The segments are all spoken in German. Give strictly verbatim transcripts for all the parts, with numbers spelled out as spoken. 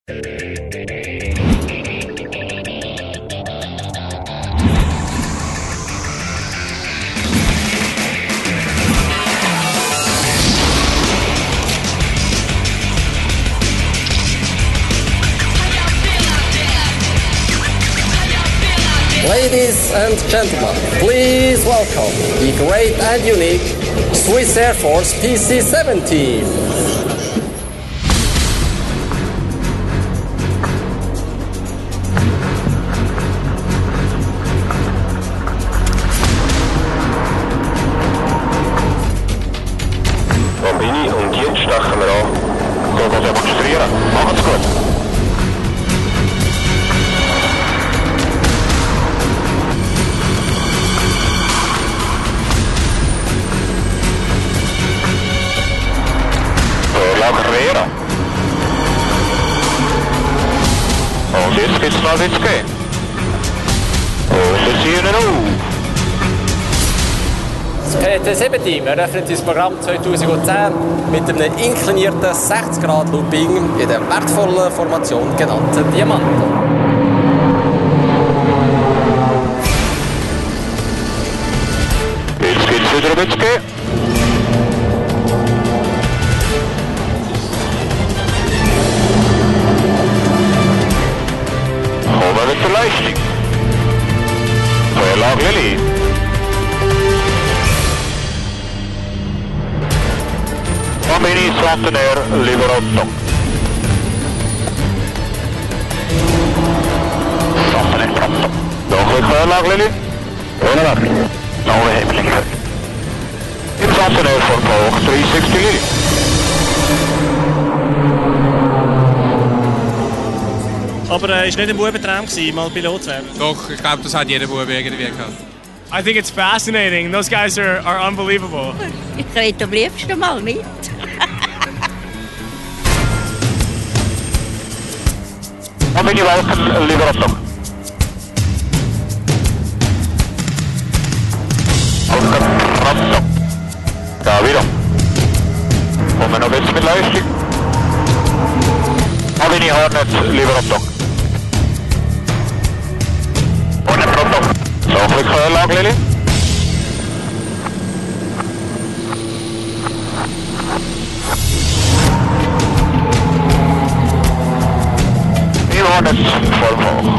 Ladies and gentlemen, please welcome the great and unique Swiss Air Force P C seventeen. Bambini, und jetzt stechen wir an. So, was demonstrieren. Macht's gut. La Carrera. Und jetzt geht's mal ins Gehen. Und wir sehen auf. Das P T sieben-Team eröffnet das Programm zweitausendzehn mit einem inklinierten sechzig Grad Looping in der wertvollen Formation genannten Diamanten. Jetzt geht's wieder um ins Gehen. Kommen wir zur Leistung. Vorlage Lilly. Bambini, Swantenair, Liberotto. Swantenair, Pronto. Nog een Vorlage Lilly. Ohne Lage. Nog een Hemelinger. In Swantenair voor Volg driehundertzestig Lilly. Aber es äh, war nicht ein Bubentraum, mal Pilot zu werden. Doch, ich glaube, das hat jeder Bube irgendwie gehabt. I think it's fascinating. Those guys are, are unbelievable. Ich rede am liebsten mal mit. Bambini, welcome, Liberotto. Welcome, Pronto. Da wieder. Kommen wir noch jetzt mit Leistung. Bambini, Hornet, Liberotto. Hornet, Pronto. Noch ein Vorlage Lilly. Hornet, voll hoch.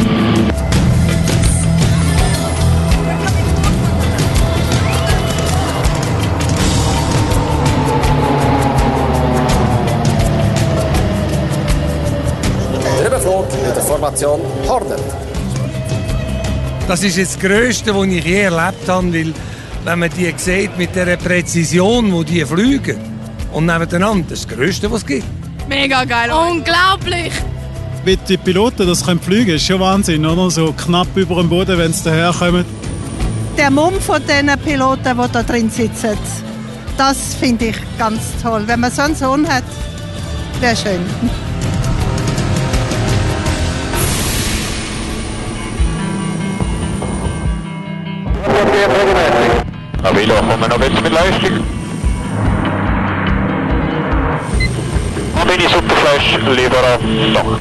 Der Überflug in der Formation Hornet. Das ist jetzt das Grösste, was ich je erlebt habe, weil wenn man die sieht mit der Präzision, wo die fliegen und nebeneinander, das ist das Grösste, was es gibt. Mega geil. Unglaublich. Wie die Piloten das können fliegen, ist schon Wahnsinn, oder? So knapp über dem Boden, wenn sie daherkommen. Der Mumm von den Piloten, die da drin sitzen, das finde ich ganz toll. Wenn man so einen Sohn hat, wäre schön. Avilo, kommen wir noch jetzt mit Leistung. Bambini, Superflash, Liberotto.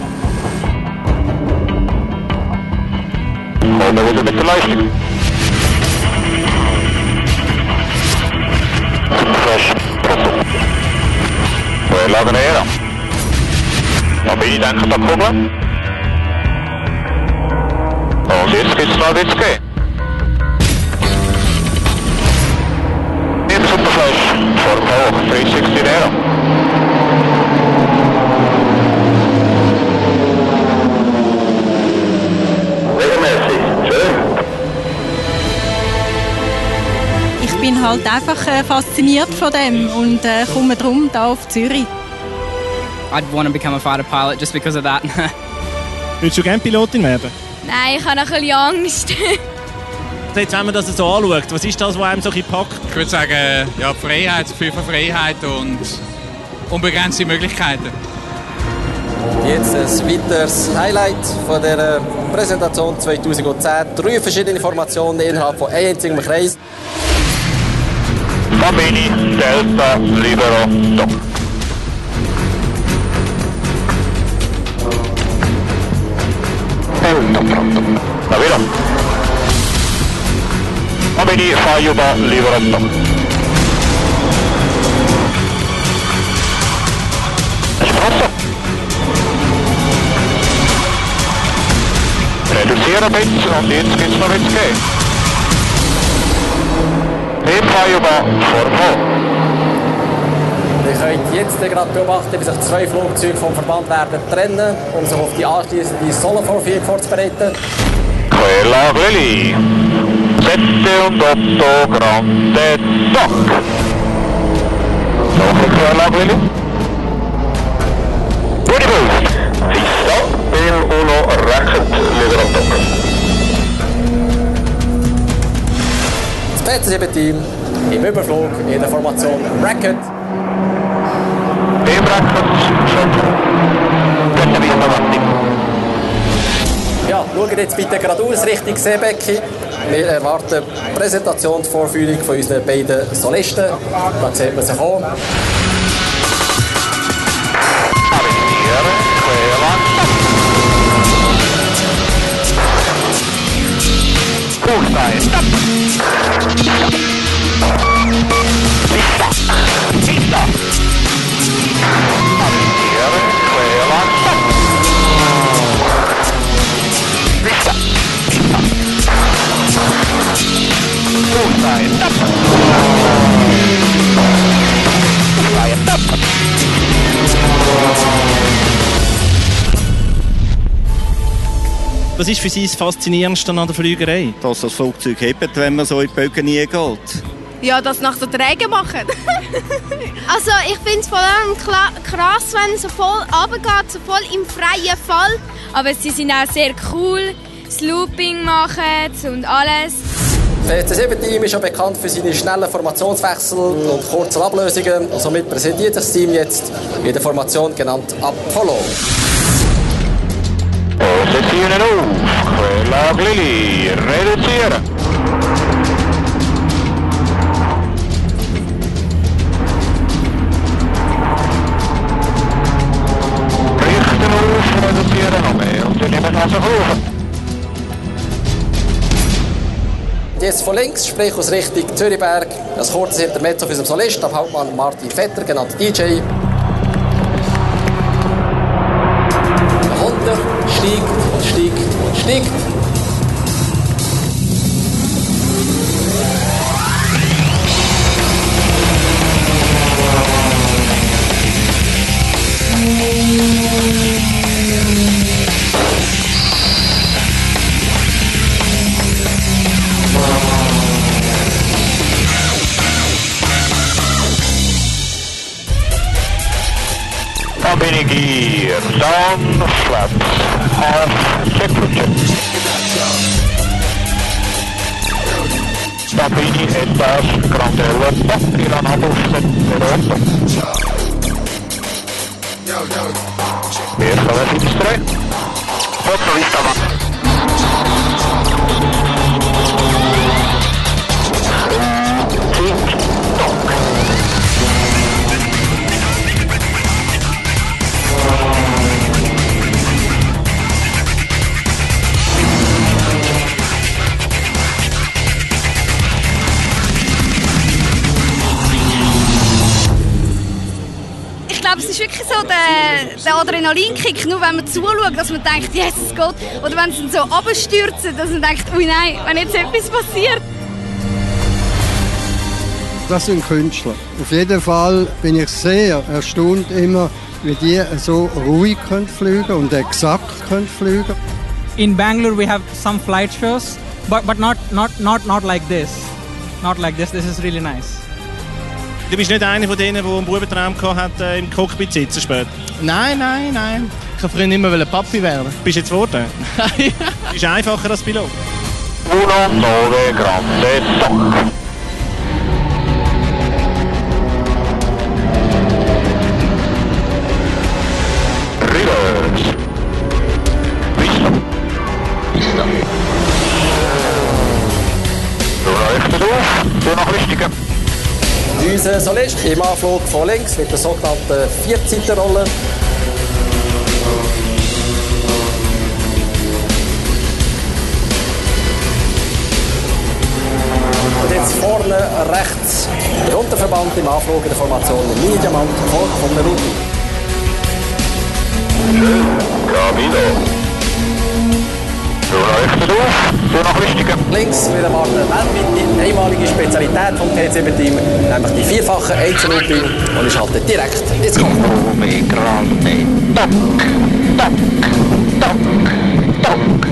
Kommen wir wieder mit der Leistung. Superflash, Pronto. Vorlage Nera. Bambini, denkt an Kugeln. Und jetzt geht's mal ins Gehen. Superflash, voor Volg driehundertzestig Nero. Regelmäßig, schön. Ich bin halt einfach äh, fasziniert von dem und äh, komme drum hier auf Zürich. I'd want to become a fighter pilot just because of that. Würdest du gerne Pilotin werden? Nein, ich habe noch ein bisschen Angst. Jetzt, wenn man das so anschaut, was ist das, was einem so ein bisschen packt? Ich würde sagen, ja, Freiheit, das Gefühl von Freiheit und unbegrenzte Möglichkeiten. Jetzt ein weiteres Highlight von der Präsentation zweitausendzehn. Drei verschiedene Formationen innerhalb von einem einzigen Kreis. Bambini, Delta, Libero, Doc. Bene, Faiuba, Liveretto. Espresso. Reduzieren bitte und jetzt geht's noch ins Gehen. Dem Faiuba, Formel. Ihr könnt jetzt gerade beobachten, wie sich zwei Flugzeuge vom Verband werden trennen, um sich auf die anschliessende Solo-Vorführung vorzubereiten. Quella Gleli. Sette und Otto Grande Doc. Noch ein Quella Gleli. Good boost. Fissa, il uno Racket Liveretto. Das P Z sieben Team im Überflug in der Formation Racket. Im Racket, Bitte wieder warten. Ja, schaut jetzt bitte geradeaus Richtung Seebecke. Wir erwarten die Präsentation, die Vorführung von unseren beiden Solisten. Da sieht man sich auch. Was ist für Sie das Faszinierendste an der Flügerei? Dass das Flugzeug hebt, wenn man so in die Bögen nie geht. Ja, das nach der Träge machen. Also ich finde es vor allem krass, wenn es so voll runtergeht, so voll im freien Fall. Aber sie sind auch sehr cool, das Looping machen und alles. Das P Z sieben Team ist ja bekannt für seine schnellen Formationswechsel und kurzen Ablösungen. Und somit präsentiert sich das Team jetzt in der Formation genannt Apollo. Posizione auf, Quella Gleli, reduzieren. Richten auf, reduzieren noch mehr und dann nehmen wir sich auf. Jetzt von links, sprich aus Richtung Zürichberg, ein kurzes Intermezzo für unseren Solist, ab Hauptmann Martin Vetter, genannt D J. Runter, steigt und steigt und steigt. Da bin ich hier, down, flaps, half, second. Da bin ich etwas Grandelle, Bacchi la Nabelste, Eerst wel even iets terug. Wat zo is dat man. Ich glaube, es ist wirklich so der, der Adrenalinkick, nur wenn man zuschaut, dass man denkt, yes, es geht. Oder wenn es so runterstürzt, dass man denkt, ui nein, wenn jetzt etwas passiert. Das sind Künstler. Auf jeden Fall bin ich sehr erstaunt immer, wie die so ruhig können fliegen und exakt können fliegen. In Bangalore we have some flight shows, but but not not not not like this. Not like this. This is really nice. Du bist nicht einer von denen, der einen Bubentraum hatte, im Cockpit zu sitzen später? Nein, nein, nein. Ich wollte früher immer Papi werden. Bist du jetzt geworden? Ja. Bist du einfacher als Pilot? Uno, nove, grande, toc. Reverse. Vista. Vista. Du leuchtest auf, du nach Richtigen. Unser Solist im Anflug von links mit der sogenannten Vierzeitenrolle. Und Diamant im Anflug in der Formation Mini-Diamant, gefolgt von einem Ruby. Camino. Du leuchtet auf, du nach Richtigen. Links wieder mal eine weltweite einmalige Spezialität vom T sieben-Team, nämlich die vierfache Einzellooping und ist halt direkt ins Kopf. Oh, me grande. Toc, toc, toc, toc.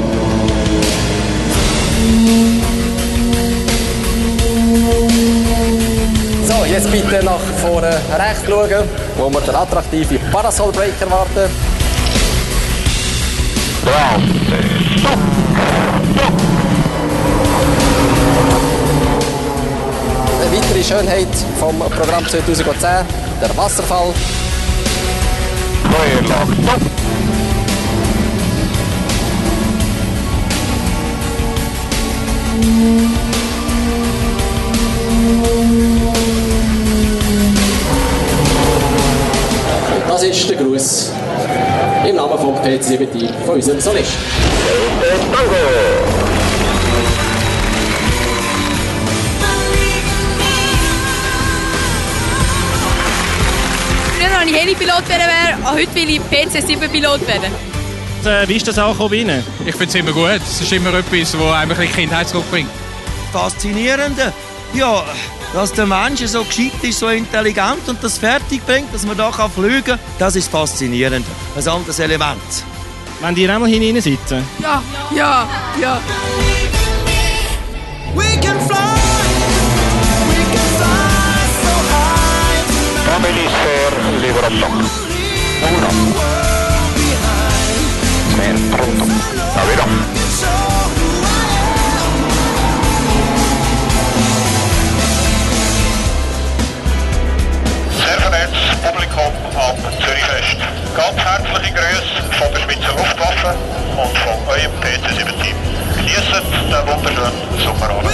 So, jetzt bitte nach vorne rechts schauen, wo wir den attraktiven Parasol Breaker warten. Eine weitere Schönheit vom Programm zwanzig zehn, der Wasserfall. Das ist der Gruß im Namen vom T sieben-Team von unserem Solist. Früher wollte ich Heli-Pilot werden, heute will ich P C sieben Pilot werden. Äh, wie ist das auch bei Ihnen? Ich finde es immer gut. Es ist immer etwas, das einem die Kindheit zurückbringt. Faszinierende. Ja, dass der Mensch so gescheit ist, so intelligent und das fertig bringt, dass man da fliegen kann, das ist faszinierend. Ein anderes Element. Wenn die einmal hinein sitzen? Ja, ja, ja. We can fly, we can fly so high. Family Sir Liberato. Uno. Ben pronto. Davvero. Sehr verehrtes Publikum am Zürichfest. Ganz herzliche Grüße von der Schweizer Luftwaffe und von eurem T C sieben-Team. Genießt den wunderschönen Sommerabend.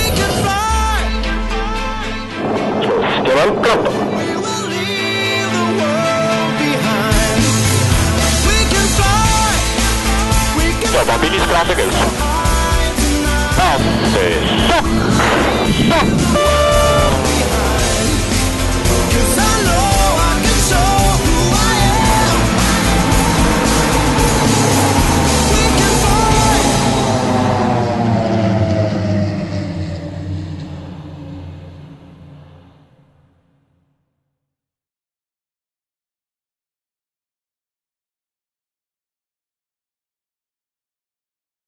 Jawohl, klappt. Ja, dann bin ich gerade gegessen. Ah,